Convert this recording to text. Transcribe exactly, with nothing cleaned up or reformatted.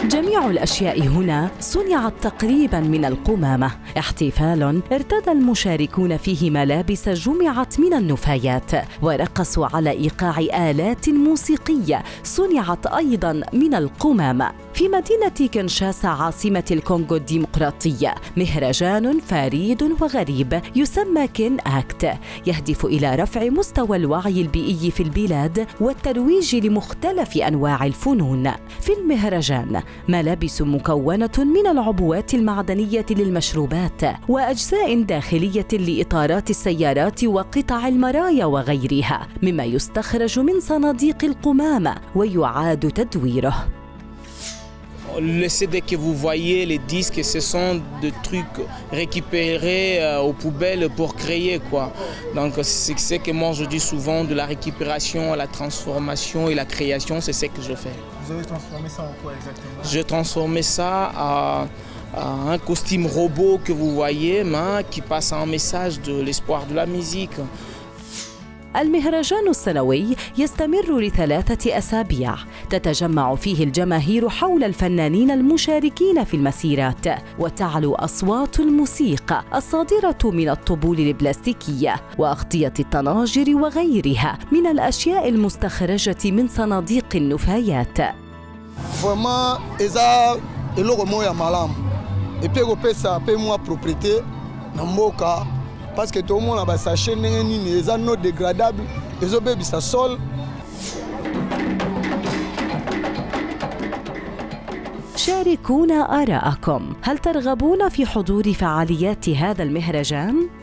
جميع الأشياء هنا صنعت تقريباً من القمامة، احتفال ارتدى المشاركون فيه ملابس جمعت من النفايات، ورقصوا على إيقاع آلات موسيقية صنعت أيضاً من القمامة. في مدينة كنشاسا عاصمة الكونغو الديمقراطية مهرجان فريد وغريب يسمى كين أكت، يهدف إلى رفع مستوى الوعي البيئي في البلاد والترويج لمختلف أنواع الفنون. في المهرجان ملابس مكونة من العبوات المعدنية للمشروبات وأجزاء داخلية لإطارات السيارات وقطع المرايا وغيرها، مما يستخرج من صناديق القمامة ويعاد تدويره. Le C D que vous voyez, les disques, ce sont des trucs récupérés euh, aux poubelles pour créer quoi. Donc c'est ce que moi je dis souvent, de la récupération, la transformation et la création, c'est ce que je fais. Vous avez transformé ça en quoi exactement? Je transformé ça à, à un costume robot que vous voyez, hein, qui passe un message de l'espoir de la musique. المهرجان السنوي يستمر لثلاثة أسابيع، تتجمع فيه الجماهير حول الفنانين المشاركين في المسيرات، وتعلو أصوات الموسيقى الصادرة من الطبول البلاستيكية وأغطية الطناجر وغيرها من الأشياء المستخرجة من صناديق النفايات. Vraiment, eza eloko moya malamu. Et puis kopesa pe moi propriété na mboka. Parce que tout le monde a sa chaîne, les anneaux dégradables, les objets de sol. شاركونا آراءكم، هل ترغبون في حضور فعاليات هذا المهرجان؟